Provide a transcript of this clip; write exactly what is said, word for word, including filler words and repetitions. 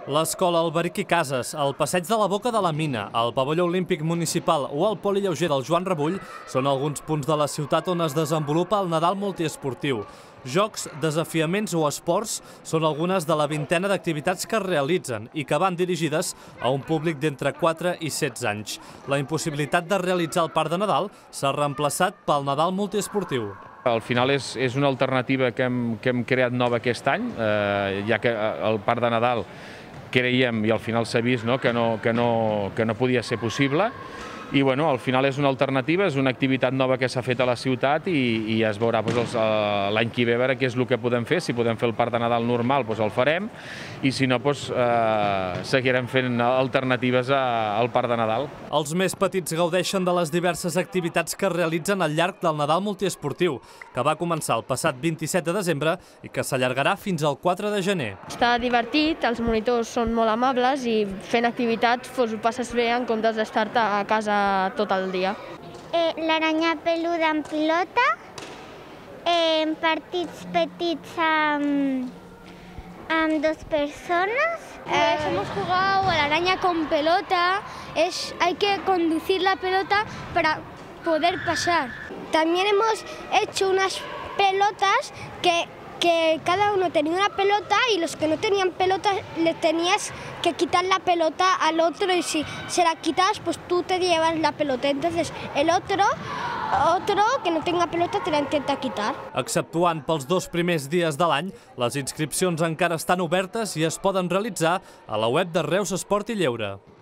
L'escola Alberic i Cases, el passeig de la Boca de la Mina, el pavelló olímpic municipal o el poli lleuger del Joan Rebull són alguns punts de la ciutat on es desenvolupa el Nadal multiesportiu. Jocs, desafiaments o esports són algunes de la vintena d'activitats que es realitzen i que van dirigides a un públic d'entre quatre i setze anys. La impossibilitat de realitzar el Parc de Nadal s'ha reemplaçat pel Nadal multiesportiu. Al final és, és una alternativa que hem, que hem creat nova aquest any, eh, ja que el Parc de Nadal creiem, i al final s'ha vist, no, que, no, que, no, que no podia ser possible. I bueno, al final és una alternativa, és una activitat nova que s'ha fet a la ciutat i, i es veurà doncs, l'any que ve veure què és el que podem fer. Si podem fer el Parc de Nadal normal, doncs el farem, i si no, doncs, eh, seguirem fent alternatives a, al Parc de Nadal. Els més petits gaudeixen de les diverses activitats que es realitzen al llarg del Nadal multiesportiu, que va començar el passat vint-i-set de desembre i que s'allargarà fins al quatre de gener. Està divertit, els monitors són molt amables i fent activitats doncs, ho passes bé en comptes d'estar-te a casa tot el dia. Eh, L'aranya peluda en pilota, eh, partits petits amb, amb dos personas. Eh, hemos jugado a la araña con pelota, es, hay que conducir la pelota para poder pasar. También hemos hecho unas pelotas que que cada uno tenía una pelota y los que no tenían pelota le tenías que quitar la pelota al otro y si se la quitas pues tú te llevas la pelota. Entonces el otro, otro que no tenga pelota te la intenta quitar. Exceptuant pels dos primers dies de l'any, les inscripcions encara estan obertes i es poden realitzar a la web de Reus Esport i Lleure.